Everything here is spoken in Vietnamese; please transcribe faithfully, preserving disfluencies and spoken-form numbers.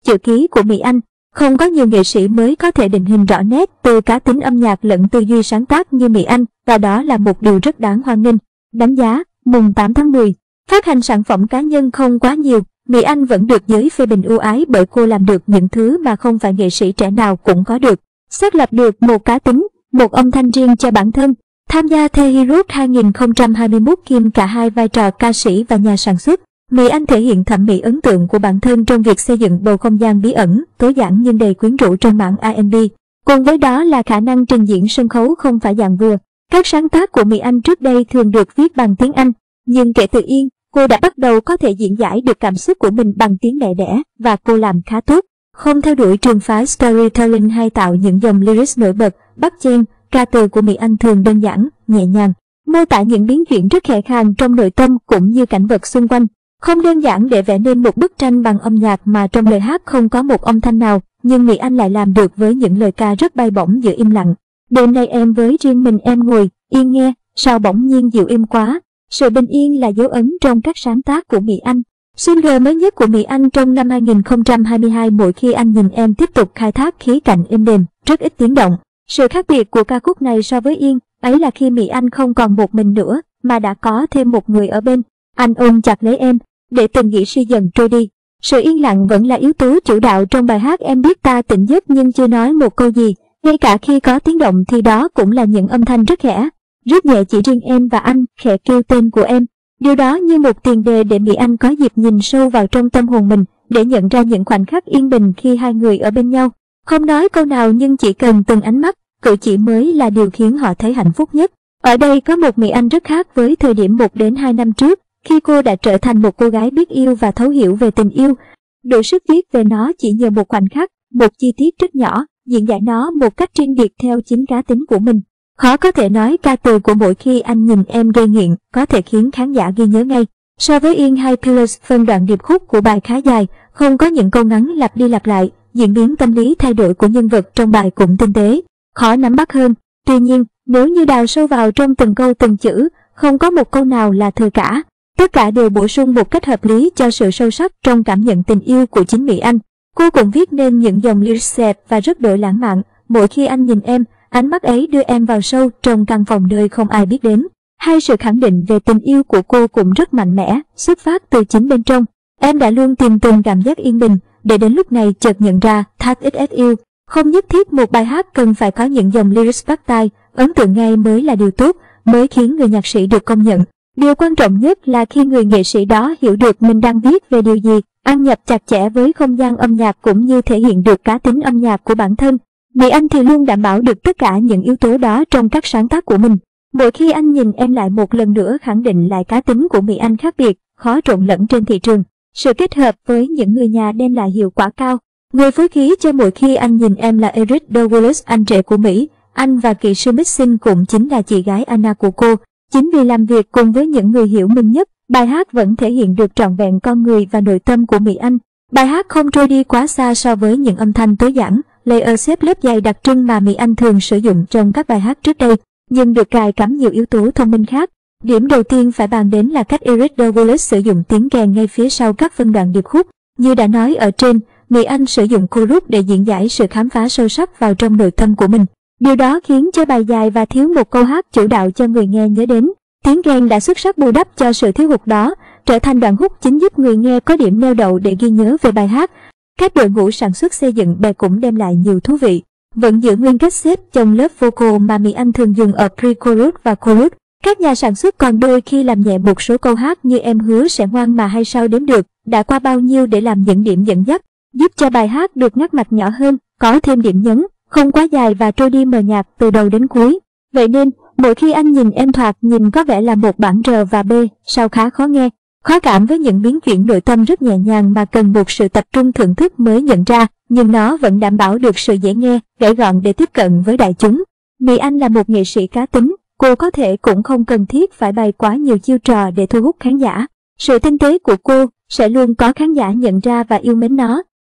chữ ký của Mỹ Anh. Không có nhiều nghệ sĩ mới có thể định hình rõ nét từ cá tính âm nhạc lẫn tư duy sáng tác như Mỹ Anh, và đó là một điều rất đáng hoan nghênh. Đánh giá, mùng tám tháng mười, phát hành sản phẩm cá nhân không quá nhiều, Mỹ Anh vẫn được giới phê bình ưu ái bởi cô làm được những thứ mà không phải nghệ sĩ trẻ nào cũng có được. Xác lập được một cá tính, một âm thanh riêng cho bản thân. Tham gia The Heroes hai không hai mốt kiêm cả hai vai trò ca sĩ và nhà sản xuất, Mỹ Anh thể hiện thẩm mỹ ấn tượng của bản thân trong việc xây dựng bầu không gian bí ẩn, tối giản nhưng đầy quyến rũ trong mảng R and B. Cùng với đó là khả năng trình diễn sân khấu không phải dạng vừa. Các sáng tác của Mỹ Anh trước đây thường được viết bằng tiếng Anh, nhưng kể từ Yên, cô đã bắt đầu có thể diễn giải được cảm xúc của mình bằng tiếng mẹ đẻ, và cô làm khá tốt. Không theo đuổi trường phái storytelling hay tạo những dòng lyrics nổi bật, bắt chen, ca từ của Mỹ Anh thường đơn giản, nhẹ nhàng, mô tả những biến chuyển rất khẽ khàng trong nội tâm cũng như cảnh vật xung quanh. Không đơn giản để vẽ nên một bức tranh bằng âm nhạc mà trong lời hát không có một âm thanh nào, nhưng Mỹ Anh lại làm được với những lời ca rất bay bổng giữa im lặng. Đêm nay em với riêng mình em ngồi, yên nghe, sao bỗng nhiên dịu êm quá. Sự bình yên là dấu ấn trong các sáng tác của Mỹ Anh. Single mới nhất của Mỹ Anh trong năm hai không hai hai, Mỗi khi anh nhìn em, tiếp tục khai thác khí cạnh êm đềm, rất ít tiếng động. Sự khác biệt của ca khúc này so với Yên, ấy là khi Mỹ Anh không còn một mình nữa, mà đã có thêm một người ở bên. Anh ôm chặt lấy em, để từng nghĩ suy dần trôi đi. Sự yên lặng vẫn là yếu tố chủ đạo trong bài hát. Em biết ta tỉnh giấc nhưng chưa nói một câu gì, ngay cả khi có tiếng động thì đó cũng là những âm thanh rất khẽ, rất nhẹ, chỉ riêng em và anh, khẽ kêu tên của em. Điều đó như một tiền đề để Mỹ Anh có dịp nhìn sâu vào trong tâm hồn mình, để nhận ra những khoảnh khắc yên bình khi hai người ở bên nhau. Không nói câu nào nhưng chỉ cần từng ánh mắt, cử chỉ mới là điều khiến họ thấy hạnh phúc nhất. Ở đây có một Mỹ Anh rất khác với thời điểm một đến hai năm trước, khi cô đã trở thành một cô gái biết yêu và thấu hiểu về tình yêu. Đủ sức viết về nó chỉ nhờ một khoảnh khắc, một chi tiết rất nhỏ, diễn giải nó một cách riêng biệt theo chính cá tính của mình. Khó có thể nói ca từ của Mỗi khi anh nhìn em gây nghiện có thể khiến khán giả ghi nhớ ngay. So với Yên hay Pillars, phân đoạn điệp khúc của bài khá dài, không có những câu ngắn lặp đi lặp lại, diễn biến tâm lý thay đổi của nhân vật trong bài cũng tinh tế, khó nắm bắt hơn. Tuy nhiên, nếu như đào sâu vào trong từng câu từng chữ, không có một câu nào là thừa cả. Tất cả đều bổ sung một cách hợp lý cho sự sâu sắc trong cảm nhận tình yêu của chính Mỹ Anh. Cô cũng viết nên những dòng lyrics đẹp và rất đổi lãng mạn. Mỗi khi anh nhìn em, ánh mắt ấy đưa em vào sâu trong căn phòng nơi không ai biết đến. Hay sự khẳng định về tình yêu của cô cũng rất mạnh mẽ, xuất phát từ chính bên trong. Em đã luôn tìm từng cảm giác yên bình, để đến lúc này chợt nhận ra that it is yêu. Không nhất thiết một bài hát cần phải có những dòng lyrics bắt tai, ấn tượng ngay mới là điều tốt, mới khiến người nhạc sĩ được công nhận. Điều quan trọng nhất là khi người nghệ sĩ đó hiểu được mình đang viết về điều gì, ăn nhập chặt chẽ với không gian âm nhạc cũng như thể hiện được cá tính âm nhạc của bản thân. Mỹ Anh thì luôn đảm bảo được tất cả những yếu tố đó trong các sáng tác của mình. Mỗi khi anh nhìn em lại một lần nữa khẳng định lại cá tính của Mỹ Anh khác biệt, khó trộn lẫn trên thị trường. Sự kết hợp với những người nhà đem lại hiệu quả cao. Người phối khí cho Mỗi khi anh nhìn em là Eric Douglas, anh rể của Mỹ. Anh và kỹ sư mixing cũng chính là chị gái Anna của cô. Chính vì làm việc cùng với những người hiểu mình nhất, bài hát vẫn thể hiện được trọn vẹn con người và nội tâm của Mỹ Anh. Bài hát không trôi đi quá xa so với những âm thanh tối giản, layer xếp lớp dày đặc trưng mà Mỹ Anh thường sử dụng trong các bài hát trước đây, nhưng được cài cắm nhiều yếu tố thông minh khác. Điểm đầu tiên phải bàn đến là cách Eric Douglas sử dụng tiếng kèn ngay phía sau các phân đoạn điệp khúc. Như đã nói ở trên, Mỹ Anh sử dụng chorus để diễn giải sự khám phá sâu sắc vào trong nội tâm của mình. Điều đó khiến cho bài dài và thiếu một câu hát chủ đạo cho người nghe nhớ đến. Tiếng kèn đã xuất sắc bù đắp cho sự thiếu hụt đó, trở thành đoạn hút chính giúp người nghe có điểm neo đậu để ghi nhớ về bài hát. Các đội ngũ sản xuất xây dựng bè cũng đem lại nhiều thú vị. Vẫn giữ nguyên cách xếp chồng lớp vocal mà Mỹ Anh thường dùng ở pre-chorus và chorus. Các nhà sản xuất còn đôi khi làm nhẹ một số câu hát như Em hứa sẽ ngoan mà hay sao đếm được, đã qua bao nhiêu để làm những điểm dẫn dắt, giúp cho bài hát được ngắt mạch nhỏ hơn, có thêm điểm nhấn, không quá dài và trôi đi mờ nhạt từ đầu đến cuối. Vậy nên, Mỗi khi anh nhìn em thoạt nhìn có vẻ là một bản R và B, sao khá khó nghe, khó cảm với những biến chuyển nội tâm rất nhẹ nhàng mà cần một sự tập trung thưởng thức mới nhận ra, nhưng nó vẫn đảm bảo được sự dễ nghe, gãy gọn để tiếp cận với đại chúng. Mỹ Anh là một nghệ sĩ cá tính, cô có thể cũng không cần thiết phải bày quá nhiều chiêu trò để thu hút khán giả. Sự tinh tế của cô sẽ luôn có khán giả nhận ra và yêu mến nó.